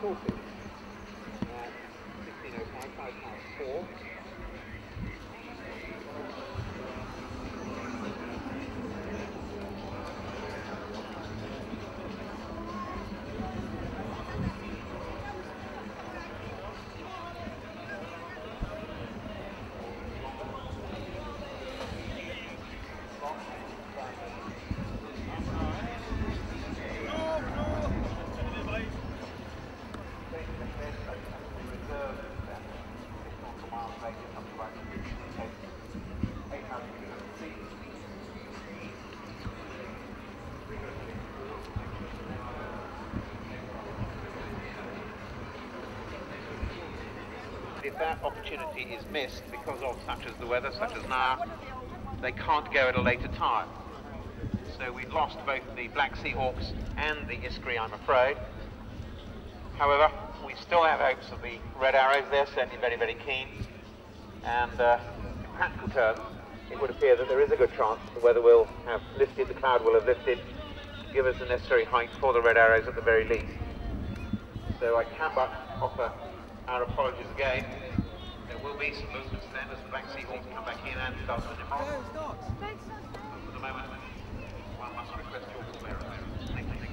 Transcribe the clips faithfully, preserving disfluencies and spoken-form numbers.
sorted. Uh, sixteen oh five, five past four. If that opportunity is missed because of such as the weather, such as now, they can't go at a later time. So we've lost both the Black Seahawks and the Iskry, I'm afraid. However, we still have hopes of the Red Arrows. They're certainly very, very keen. And uh, in practical terms, it would appear that there is a good chance the weather will have lifted, the cloud will have lifted, to give us the necessary height for the Red Arrows at the very least. So I can but offer our apologies again. There will be some movements then as the Black Seahawks come back in and start the Nimrod. But for the moment, one must request your forbearance. Thank you.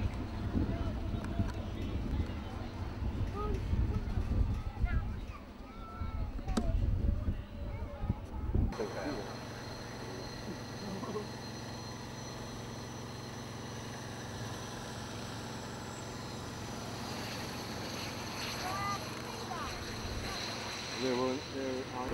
There were, there are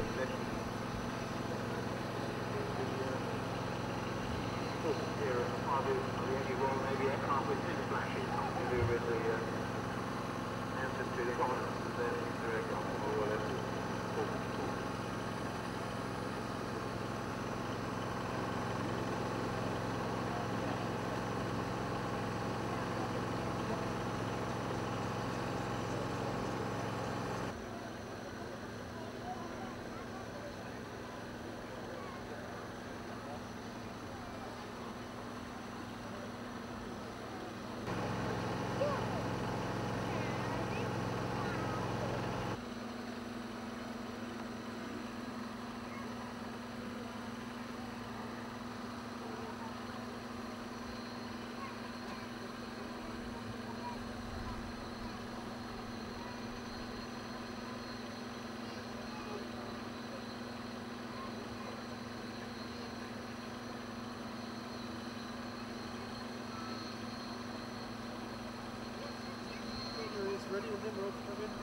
Here are the only role maybe aircraft with pin flashing, something to do with the uh, answers to the prominence of their nuclear aircraft or whatever. ready when Nimrod come in?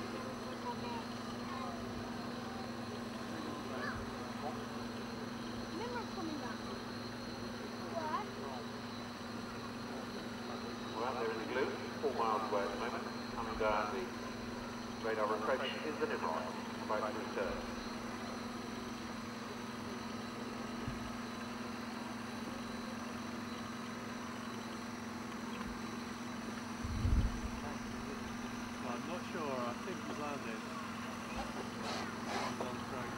Nimrod coming back. Where? Well, they're in the glue, four miles away at the moment. Coming down the radar approach is the Nimrod, about to return. I'm not sure, I think he's landed. He's on track.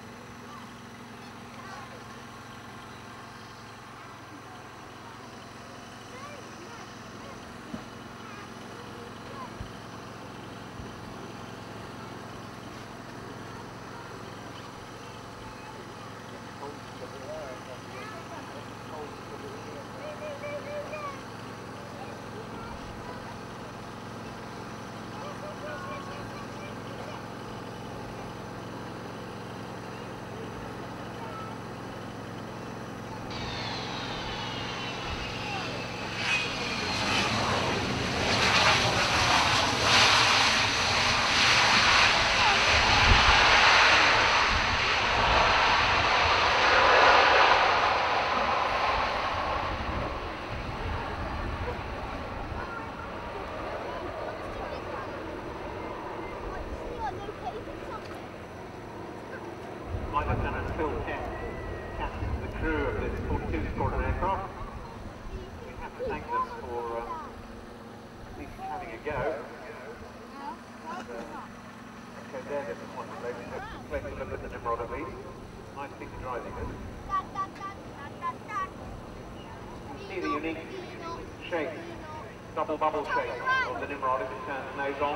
Flight Lieutenant Phil Kent, captain of the crew of this forty-two Squadron aircraft. We have to thank us for uh, at least having a go. And, uh, okay, they're disappointed. They've plenty to look at the Nimrod at least. Nice thing to driving with. You can see the unique shape double bubble shape of the Nimrod as it turns nose on,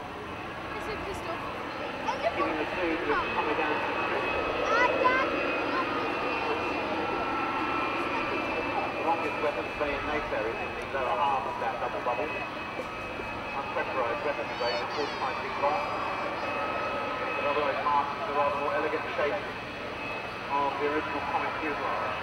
giving the two to come down to the street. The longest weapons bay in NATO is in the lower half of that double bubble. Unpressurized weapons bay is forty-five feet long, but otherwise masks the rather more elegant shape of the original Comet fuselage.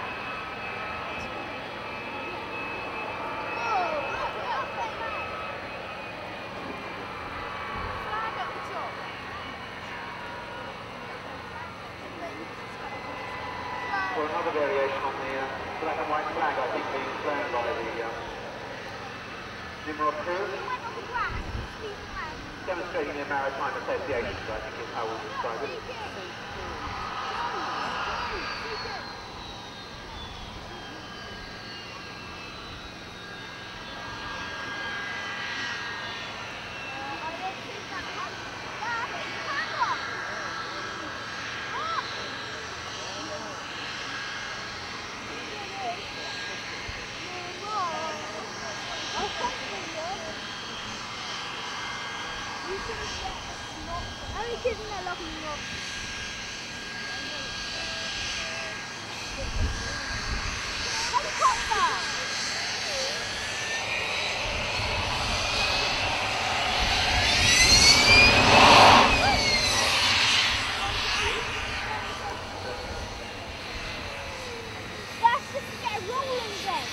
For another variation on the uh, black and white flag, I think, being flown by the uh, Nimrod crew, demonstrating their maritime associations, I think is how we'll describe it. Only kids in there love me more. Helicopter! That's just to get rolling then.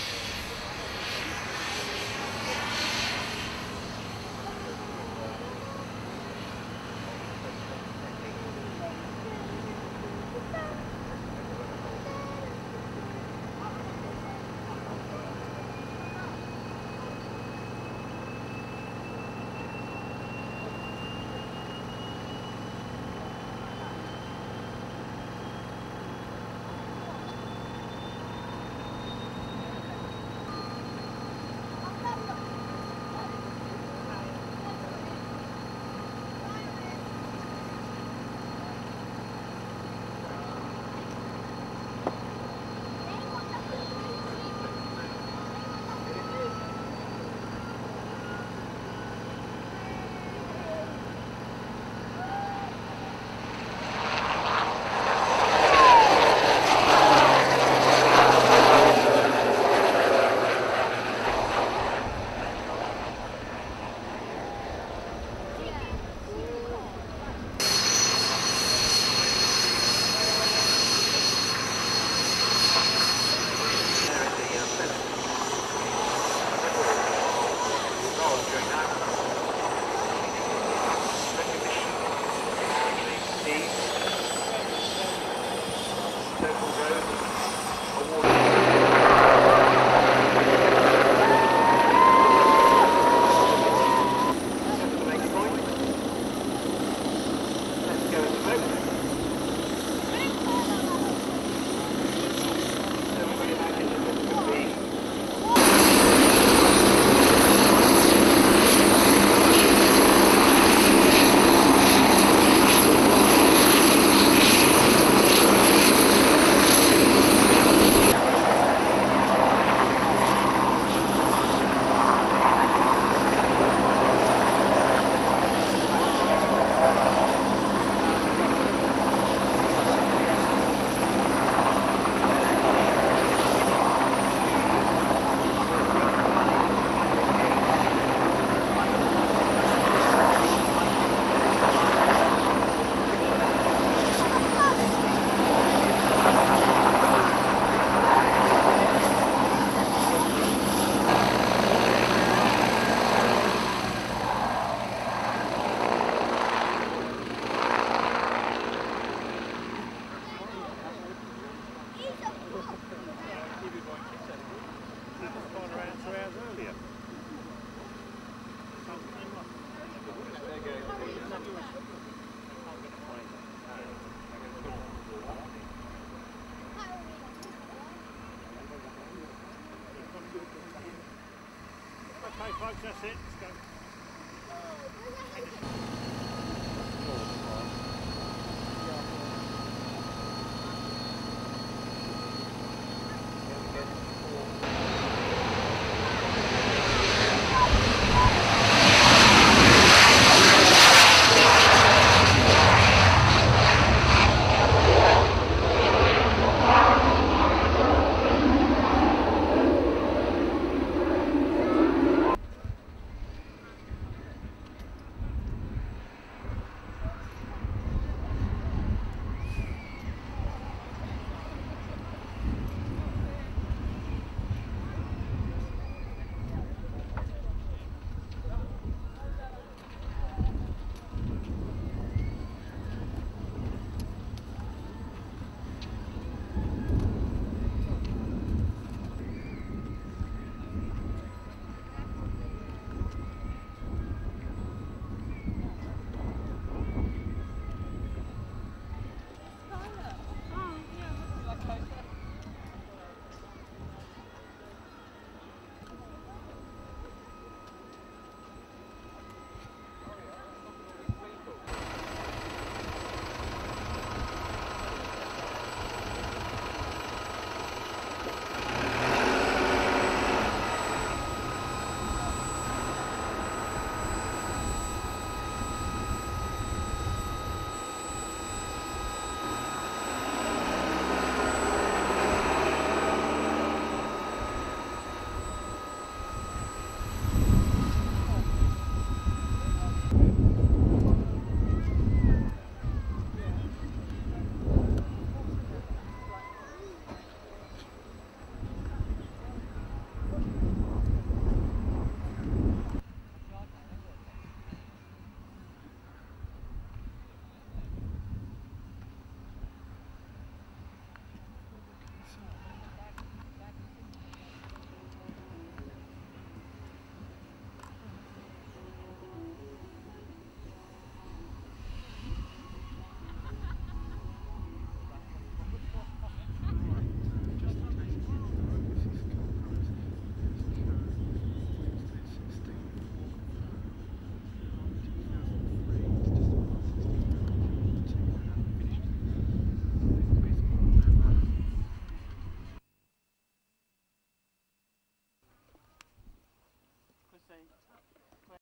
Okay folks, that's it. Let's go.